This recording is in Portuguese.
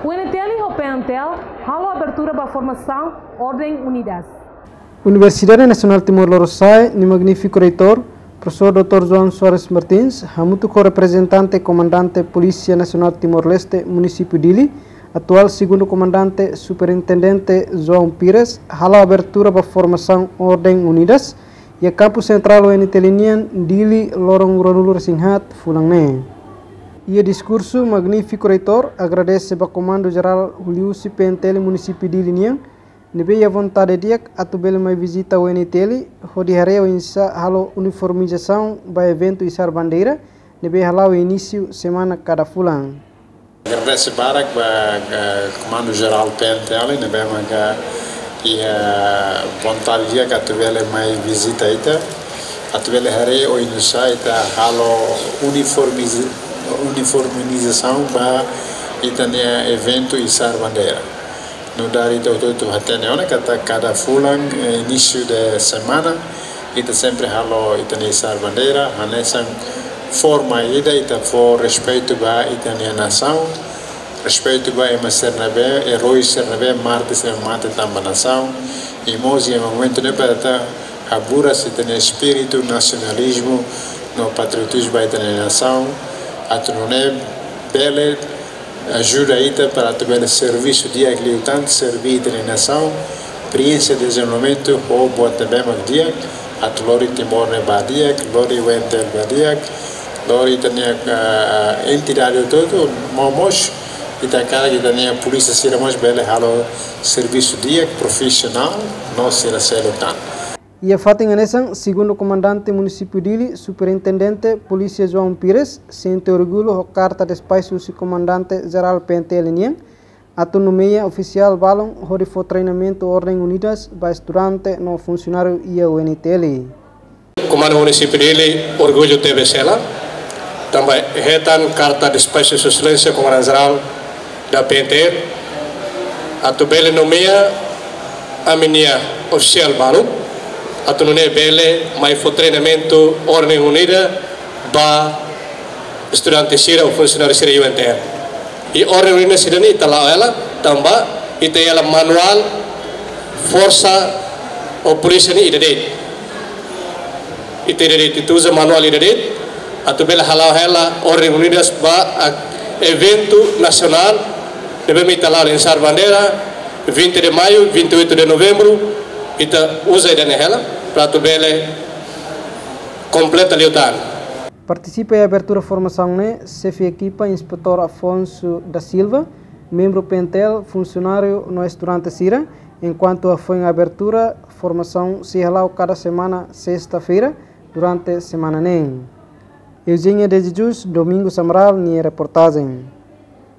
O NTL e o PNTL halo abertura para a formação Ordem Unidas. Universidade Nacional Timor-Leste, no magnífico reitor, professor Dr. João Soares Martins, muito co-representante comandante Polícia Nacional Timor-Leste, município Dili, atual segundo comandante superintendente João Pires, halo abertura para a formação Ordem Unidas, e a campo central o NTL Dili, Lorong Ronulu Singhat, Fulangne. E o discurso magnífico reitor agradece ao comando geral Julius PNTL município de Linian, nebe a vontade de atubele mais visita ao NTL, onde hareu insa halo uniformização para evento Isar Bandeira, nebe halau o início semana cada fulan. Agradece para o comando geral PNTL, nebe maga e a vontade de atubele mais visita ita, atubele hareu insa ita halo uniformização para o evento Isar Bandeira. No dari itu hatene kata cada fulan início de semana ita sempre halo itane Isar Bandeira hanesan forma ita for respeito ba itane nação respeito ba emasernebe heróis sernebe martes mate tamba nação e mozi momento ne para habura itane espírito nacionalismo no patriotismo ba itane nação atunone bele ajuda ita para ter serviço dia que tanto servir de nação experiência de desenvolvimento ou boa também mag dia atlori Timor ne badia lori wentel badia lori tania entidade todo momos ita cara que tania polícia sira mais bele halo serviço dia profissional nós será selotan. E a fatinha nessa, segundo o comandante município Dili, superintendente Polícia João Pires, sente orgulho a carta de espaço do comandante geral PNTL Nian, autonomia oficial balão, onde foi treinamento Ordem Unidas, para estudante no funcionário e o NTL. Comando município Dili, orgulho teve sela, também retan carta de espaço de excelência comandante geral da PNTL, autonomia a minha oficial balão, atunune bele mai fo treinamento Ordem Unida ba estudante sira o funcionário sira UNTR e Ordem Unida sira ni tala ela tamba ite ela manual força o polícia ni idade ite usa manual idade atu bele halau ela Ordem Unidas ba evento nacional deve me tala em Isar Bandeira 20 de maio 28 de novembro ita usa idane ela para tu bele completa liutan. Participa em abertura formação né, chefe equipa inspetor Afonso da Silva, membro PNTL, funcionário no estudante Sira, enquanto a foi em abertura formação se realizou cada semana sexta-feira durante a semana nem. Eugênia de Jesus, Domingo Samaral, reportagem.